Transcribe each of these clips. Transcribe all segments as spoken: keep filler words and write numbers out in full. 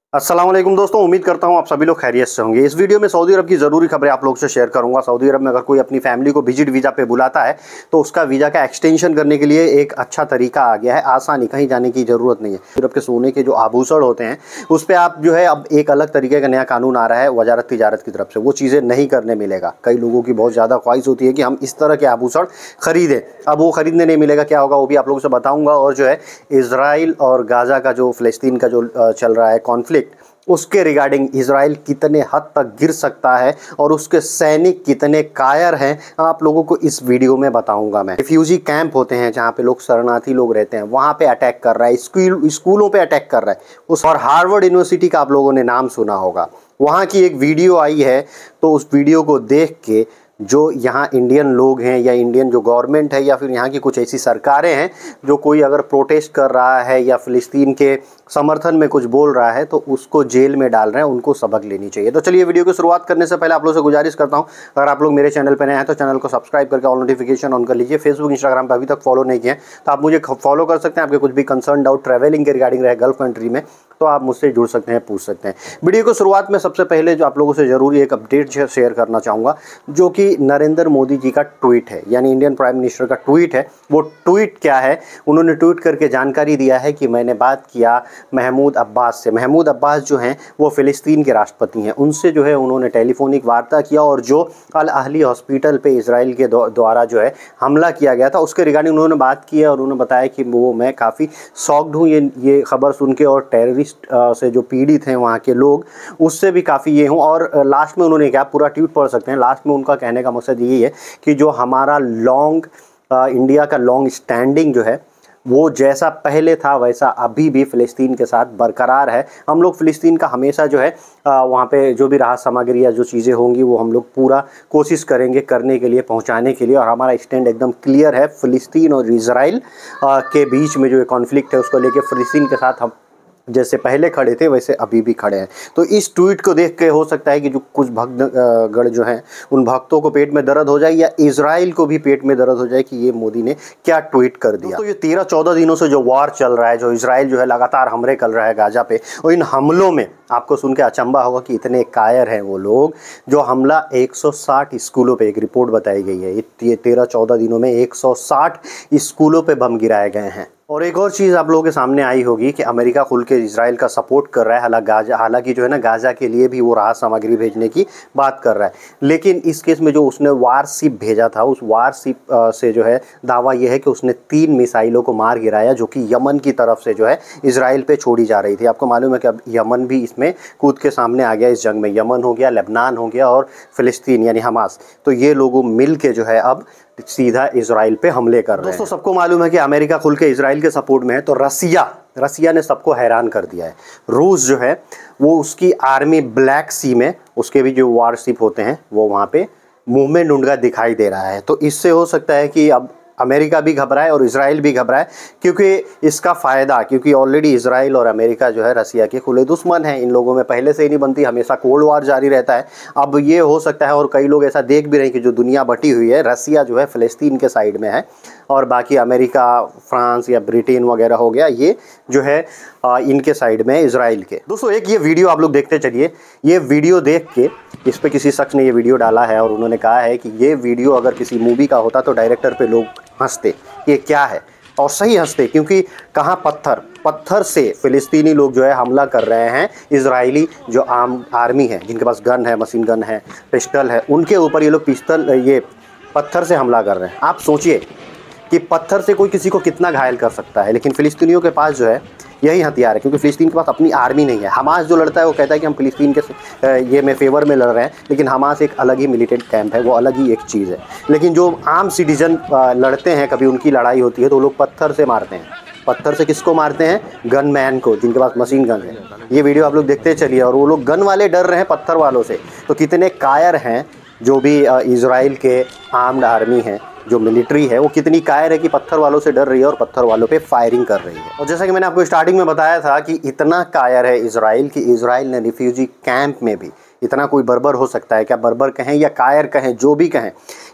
अस्सलाम वालेकुम दोस्तों, उम्मीद करता हूं आप सभी लोग खैरियत से होंगे। इस वीडियो में सऊदी अरब की ज़रूरी खबरें आप लोगों से शेयर करूंगा। सऊदी अरब में अगर कोई अपनी फैमिली को विजिट वीज़ा पे बुलाता है तो उसका वीज़ा का एक्सटेंशन करने के लिए एक अच्छा तरीका आ गया है, आसानी, कहीं जाने की ज़रूरत नहीं है। अरब के सोने के जो आभूषण होते हैं उस पर आप जो है अब एक अलग तरीके का नया कानून आ रहा है वजारत तिजारत की तरफ से, वो चीज़ें नहीं करने मिलेगा। कई लोगों की बहुत ज़्यादा ख्वाहिश होती है कि हम इस तरह के आभूषण खरीदें, अब वो खरीदने नहीं मिलेगा। क्या होगा वो भी आप लोगों से बताऊँगा। और जो है इजराइल और गाज़ा का जो फ़लस्तीन का जो चल रहा है कॉन्फ्लिक्ट, उसके रिगार्डिंग इजराइल कितने हद तक गिर सकता है और उसके सैनिक कितने कायर हैं, आप लोगों को इस वीडियो में बताऊंगा। मैं रिफ्यूजी कैंप होते हैं जहां पे लोग शरणार्थी लोग रहते हैं, वहां पे अटैक कर रहा है, स्कूल स्कूलों पे अटैक कर रहा है उस। और हार्वर्ड यूनिवर्सिटी का आप लोगों ने नाम सुना होगा, वहाँ की एक वीडियो आई है, तो उस वीडियो को देख के जो यहाँ इंडियन लोग हैं या इंडियन जो गवर्नमेंट है या फिर यहाँ की कुछ ऐसी सरकारें हैं जो कोई अगर प्रोटेस्ट कर रहा है या फ़िलिस्तीन के समर्थन में कुछ बोल रहा है तो उसको जेल में डाल रहे हैं, उनको सबक लेनी चाहिए। तो चलिए वीडियो की शुरुआत करने से पहले आप लोगों से गुजारिश करता हूँ, अगर आप लोग मेरे चैनल पर नए हैं तो चैनल को सब्सक्राइब करके ऑल नोटिफिकेशन ऑन कर लीजिए। फेसबुक इंस्टाग्राम पर अभी तक फॉलो नहीं किए तो आप मुझे फॉलो कर सकते हैं। आपके कुछ भी कंसर्न डाउट ट्रैवलिंग के रिगार्डिंग रहे गल्फ कंट्री में तो आप मुझसे जुड़ सकते हैं, पूछ सकते हैं। वीडियो को शुरुआत में सबसे पहले जो आप लोगों से ज़रूरी एक अपडेट शेयर करना चाहूँगा, जो कि नरेंद्र मोदी जी का ट्वीट है, यानी इंडियन प्राइम मिनिस्टर का ट्वीट है। वो ट्वीट क्या है, उन्होंने ट्वीट करके जानकारी दिया है कि मैंने बात किया महमूद अब्बास से। महमूद अब्बास जो हैं वो फ़िलिस्तीन के राष्ट्रपति हैं, उनसे जो है उन्होंने टेलीफोनिक वार्ता किया और जो अल अहली हॉस्पिटल पे इजराइल के द्वारा जो है हमला किया गया था उसके रिगार्डिंग उन्होंने बात की है। और उन्होंने बताया कि वो मैं काफ़ी शॉक्ड हूँ ये ये खबर सुन के, और टेररिस्ट से जो पीड़ित हैं वहाँ के लोग, उससे भी काफ़ी ये हूँ। और लास्ट में उन्होंने क्या, पूरा ट्वीट पढ़ सकते हैं, लास्ट में उनका कहने का मकसद यही है कि जो हमारा लॉन्ग इंडिया का लॉन्ग स्टैंडिंग जो है वो जैसा पहले था वैसा अभी भी फ़िलिस्तीन के साथ बरकरार है। हम लोग फ़िलिस्तीन का हमेशा जो है वहाँ पे जो भी राहत सामग्री या जो चीज़ें होंगी वो हम लोग पूरा कोशिश करेंगे करने के लिए, पहुँचाने के लिए। और हमारा स्टैंड एकदम क्लियर है। फ़िलिस्तीन और इजराइल के बीच में जो कॉन्फ्लिक्ट है उसको लेके फ़िलिस्तीन के साथ हम जैसे पहले खड़े थे वैसे अभी भी खड़े हैं। तो इस ट्वीट को देख के हो सकता है कि जो कुछ भक्त गण जो हैं उन भक्तों को पेट में दर्द हो जाए या इजराइल को भी पेट में दर्द हो जाए कि ये मोदी ने क्या ट्वीट कर दिया। तो ये तेरह चौदह दिनों से जो वार चल रहा है, जो इजराइल जो है लगातार हमले कर रहा है गाजा पे, और इन हमलों में आपको सुन के अचंभा होगा कि इतने कायर हैं वो लोग। जो हमला एक सौ साठ स्कूलों पे, एक रिपोर्ट बताई गई है, ये तेरह चौदह दिनों में एक सौ साठ स्कूलों पे बम गिराए गए हैं। और एक और चीज़ आप लोगों के सामने आई होगी कि अमेरिका खुल के इजराइल का सपोर्ट कर रहा है। हालांकि गाजा हालांकि जो है ना गाजा के लिए भी वो राहत सामग्री भेजने की बात कर रहा है, लेकिन इस केस में जो उसने वारशिप भेजा था उस वारशिप से जो है दावा ये है कि उसने तीन मिसाइलों को मार गिराया जो कि यमन की तरफ से जो है इजराइल पे छोड़ी जा रही थी। आपको मालूम है कि अब यमन भी इसमें कूद के सामने आ गया इस जंग में। यमन हो गया, लेबनान हो गया और फ़िलिस्तीन यानी हमास, तो ये लोगों मिल के जो है अब सीधा इजराइल पे हमले कर रहे हैं। दोस्तों सबको मालूम है कि अमेरिका खुल के इजराइल के सपोर्ट में है, तो रसिया रसिया ने सबको हैरान कर दिया है। रूस जो है वो उसकी आर्मी ब्लैक सी में, उसके भी जो वारशिप होते हैं वो वहाँ पे मुंह में ढूंढा दिखाई दे रहा है। तो इससे हो सकता है कि अब अमेरिका भी घबराए और इजराइल भी घबराए, क्योंकि इसका फ़ायदा, क्योंकि ऑलरेडी इजराइल और अमेरिका जो है रसिया के खुले दुश्मन हैं। इन लोगों में पहले से ही नहीं बनती, हमेशा कोल्ड वार जारी रहता है। अब ये हो सकता है, और कई लोग ऐसा देख भी रहे हैं कि जो दुनिया बटी हुई है, रसिया जो है फ़िलिस्तीन के साइड में है और बाकी अमेरिका, फ्रांस या ब्रिटेन वगैरह हो गया, ये जो है आ, इनके साइड में इजराइल के। दोस्तों एक ये वीडियो आप लोग देखते चलिए। ये वीडियो देख के, इस पे किसी शख्स ने ये वीडियो डाला है और उन्होंने कहा है कि ये वीडियो अगर किसी मूवी का होता तो डायरेक्टर पे लोग हंसते, ये क्या है, और सही हंसते, क्योंकि कहाँ पत्थर पत्थर से फ़िलिस्तीनी लोग जो है हमला कर रहे हैं इजरायली जो आम आर्मी है, जिनके पास गन है, मशीन गन है, पिस्टल है, उनके ऊपर ये लोग पिस्टल ये पत्थर से हमला कर रहे हैं। आप सोचिए कि पत्थर से कोई किसी को कितना घायल कर सकता है, लेकिन फ़िलिस्तीनियों के पास जो है यही हथियार है, क्योंकि फ़िलिस्तीन के पास अपनी आर्मी नहीं है। हमास जो लड़ता है वो कहता है कि हम फ़िलिस्तीन के ये में फेवर में लड़ रहे हैं, लेकिन हमास एक अलग ही मिलिटेंट कैंप है, वो अलग ही एक चीज़ है। लेकिन जो आम सिटीजन लड़ते हैं, कभी उनकी लड़ाई होती है तो वो लोग पत्थर से मारते हैं। पत्थर से किसको मारते हैं? गन मैन को, जिनके पास मशीन गन है। ये वीडियो आप लोग देखते चलिए। और वो लोग गन वाले डर रहे हैं पत्थर वालों से, तो कितने कायर हैं जो भी इजराइल के आर्म्ड आर्मी हैं, जो मिलिट्री है, वो कितनी कायर है कि पत्थर वालों से डर रही है और पत्थर वालों पे फायरिंग कर रही है। और जैसा कि मैंने आपको स्टार्टिंग में बताया था कि इतना कायर है इजराइल कि इजराइल ने रिफ्यूजी कैंप में भी, इतना कोई बर्बर हो सकता है क्या, बर्बर कहें या कायर कहें, जो भी कहें,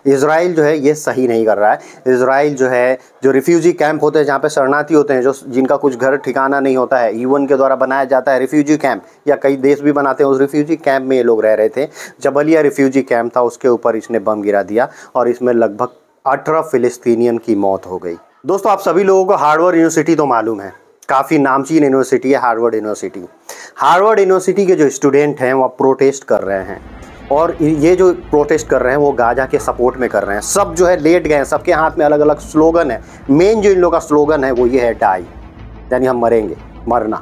इजराइल जो है ये सही नहीं कर रहा है। इजराइल जो है, जो रिफ्यूजी कैंप होते हैं जहाँ पे शरणार्थी होते हैं, जो जिनका कुछ घर ठिकाना नहीं होता है, यूएन के द्वारा बनाया जाता है रिफ्यूजी कैंप, या कई देश भी बनाते हैं, उस रिफ्यूजी कैंप में ये लोग रह रहे थे। जबलिया रिफ्यूजी कैंप था, उसके ऊपर इसने बम गिरा दिया और इसमें लगभग अठारह फिलिस्तीनियन की मौत हो गई। दोस्तों, आप सभी लोगों को हार्वर्ड यूनिवर्सिटी तो मालूम है, काफ़ी नामचीन यूनिवर्सिटी है हार्वर्ड यूनिवर्सिटी। हार्वर्ड यूनिवर्सिटी के जो स्टूडेंट हैं वो प्रोटेस्ट कर रहे हैं, और ये जो प्रोटेस्ट कर रहे हैं वो गाजा के सपोर्ट में कर रहे हैं। सब जो है लेट गए हैं, सबके हाथ में अलग अलग स्लोगन है। मेन जो इन लोगों का स्लोगन है वो ये है डाई, यानी हम मरेंगे, मरना।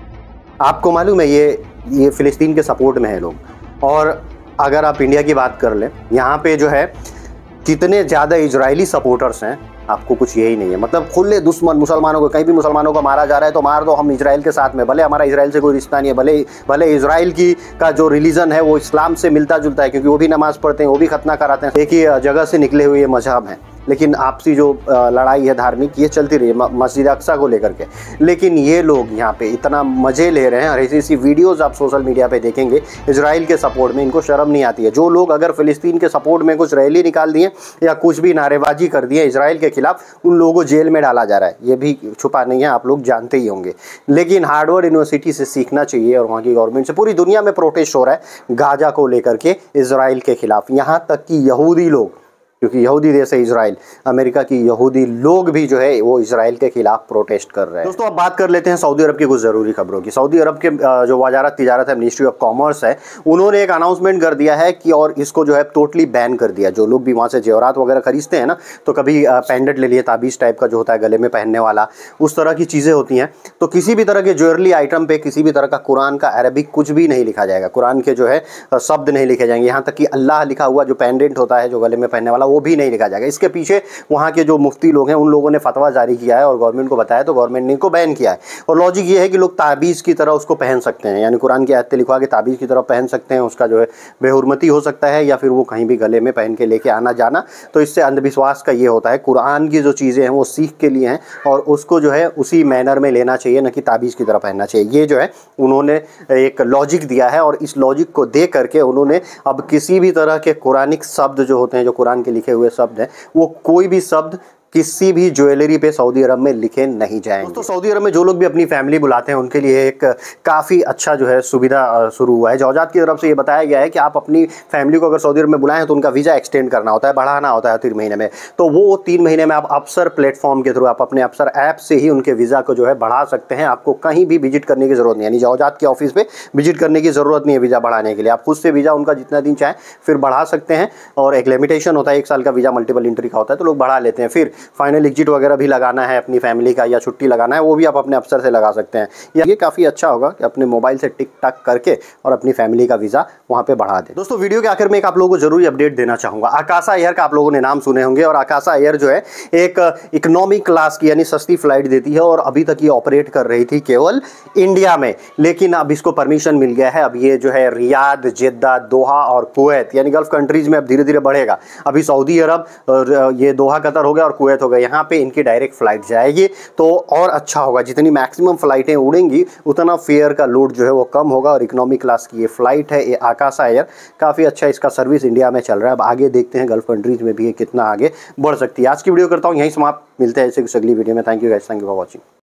आपको मालूम है ये ये फ़िलिस्तीन के सपोर्ट में है लोग। और अगर आप इंडिया की बात कर लें, यहाँ पे जो है कितने ज़्यादा इजरायली सपोर्टर्स हैं, आपको कुछ यही नहीं है। मतलब खुले दुश्मन मुसलमानों को, कहीं भी मुसलमानों को मारा जा रहा है तो मार दो, हम इजराइल के साथ में, भले हमारा इजराइल से कोई रिश्ता नहीं है, भले भले इजराइल की का जो रिलीजन है वो इस्लाम से मिलता जुलता है, क्योंकि वो भी नमाज़ पढ़ते हैं, वो भी खतना कराते हैं, एक ही जगह से निकले हुए मजहब हैं। लेकिन आपसी जो लड़ाई है धार्मिक, ये चलती रही है मस्जिद अक्सा को लेकर के। लेकिन ये लोग यहाँ पे इतना मज़े ले रहे हैं, और ऐसी ऐसी वीडियोज़ आप सोशल मीडिया पे देखेंगे इजराइल के सपोर्ट में। इनको शर्म नहीं आती है। जो लोग अगर फ़िलिस्तीन के सपोर्ट में कुछ रैली निकाल दिए या कुछ भी नारेबाजी कर दिए इजराइल के खिलाफ, उन लोगों को जेल में डाला जा रहा है। ये भी छुपा नहीं है, आप लोग जानते ही होंगे। लेकिन हार्वर्ड यूनिवर्सिटी से सीखना चाहिए, और वहाँ की गवर्नमेंट से। पूरी दुनिया में प्रोटेस्ट हो रहा है गाजा को लेकर के, इजराइल के खिलाफ। यहाँ तक कि यहूदी लोग, क्योंकि यहूदी देश है इजराइल, अमेरिका की यहूदी लोग भी जो है वो इजराइल के खिलाफ प्रोटेस्ट कर रहे हैं। दोस्तों, अब बात कर लेते हैं सऊदी अरब की कुछ ज़रूरी खबरों की। सऊदी अरब के जो वजारत तिजारत है, मिनिस्ट्री ऑफ कॉमर्स है, उन्होंने एक अनाउंसमेंट कर दिया है कि, और इसको जो है टोटली बैन कर दिया। जो लोग भी वहाँ से जेवरात वगैरह खरीदते हैं ना, तो कभी पेंडेंट ले लिए, ताबीज़ टाइप का जो होता है गले में पहनने वाला, उस तरह की चीज़ें होती हैं, तो किसी भी तरह के ज्वेलरी आइटम पे किसी भी तरह का कुरान का अरबिक कुछ भी नहीं लिखा जाएगा। कुरान के जो है शब्द नहीं लिखे जाएंगे। यहाँ तक कि अल्लाह लिखा हुआ जो पेंडेंट होता है, जो गले में पहनने वाला, वो भी नहीं लिखा जाएगा। इसके पीछे वहाँ के जो मुफ्ती लोग हैं, उन लोगों ने फतवा जारी किया है और गवर्नमेंट को बताया, तो गवर्नमेंट ने इनको बैन किया है। और लॉजिक ये है कि लोग ताबीज़ की तरह उसको पहन सकते हैं, यानी कुरान की आयतें लिखवा के ताबीज़ की तरह पहन सकते हैं। उसका जो है बेहुरमती हो सकता है, या फिर वो कहीं भी गले में पहन के लेके आना जाना। तो इससे अंधविश्वास का ये होता है, कुरान की जो चीज़ें हैं वो सीख के लिए हैं, और उसको जो है उसी मैनर में लेना चाहिए, न कि ताबीज़ की तरह पहनना चाहिए। ये जो है उन्होंने एक लॉजिक दिया है, और इस लॉजिक को दे करके उन्होंने अब किसी भी तरह के कुरानिक शब्द जो होते हैं, जो कुरान के लिखे हुए शब्द हैं, वो कोई भी शब्द किसी भी ज्वेलरी पे सऊदी अरब में लिखे नहीं जाएंगे। तो सऊदी अरब में जो लोग भी अपनी फैमिली बुलाते हैं, उनके लिए एक काफ़ी अच्छा जो है सुविधा शुरू हुआ है। जौजात की तरफ से ये बताया गया है कि आप अपनी फैमिली को अगर सऊदी अरब में बुलाएं तो उनका वीज़ा एक्सटेंड करना होता है, बढ़ाना होता है तीन महीने में। तो वो तीन महीने में आप अफसर प्लेटफॉर्म के थ्रू, आप अपने अफसर ऐप से ही उनके वीज़ा को जो है बढ़ा सकते हैं। आपको कहीं भी विजिट करने की ज़रूरत नहीं, यानी जौजात के ऑफिस पर विजिट करने की ज़रूरत नहीं है वीज़ा बढ़ाने के लिए। आप खुद से वीज़ा उनका जितना दिन चाहें फिर बढ़ा सकते हैं, और एक लिमिटेशन होता है, एक साल का वीज़ा मल्टीपल एंट्री का होता है, तो लोग बढ़ा लेते हैं। फिर फाइनल एग्जिट वगैरह भी लगाना है अपनी फैमिली का, या छुट्टी लगाना है, वो भी आप अपने अफसर से लगा सकते हैं। ये काफ़ी अच्छा होगा कि अपने मोबाइल से टिक टाक करके और अपनी फैमिली का वीज़ा वहाँ पे बढ़ा दें। दोस्तों, वीडियो के आखिर में एक आप लोगों को जरूरी अपडेट देना चाहूँगा। आकाशा एयर का आप लोगों ने नाम सुने होंगे, और आकाशा एयर जो है एक इकोनॉमिक क्लास की यानी सस्ती फ्लाइट देती है, और अभी तक ये ऑपरेट कर रही थी केवल इंडिया में। लेकिन अब इसको परमिशन मिल गया है। अब ये जो है रियाद, जेद्दा, दोहा और कुवैत यानी गल्फ कंट्रीज़ में अब धीरे धीरे बढ़ेगा। अभी सऊदी अरब, ये दोहा कतर हो गया और कुवैत हो गया, यहाँ पे इनकी डायरेक्ट फ्लाइट जाएगी, तो और अच्छा होगा। जितनी मैक्सिमम फ्लाइटें उड़ेंगी उतना फेयर का लोड जो है वो कम होगा, और इकोनॉमिक क्लास की ये फ्लाइट है, ये आकाशा एयर, काफ़ी अच्छा इसका सर्विस इंडिया में चल रहा है। अब आगे देखते हैं गल्फ कंट्रीज़ में भी ये कितना आगे बढ़ सकती है। आज की वीडियो करता हूँ यहीं समाप्त, मिलते हैं ऐसे कुछ अगली वीडियो में। Thank you guys, thank you for watching.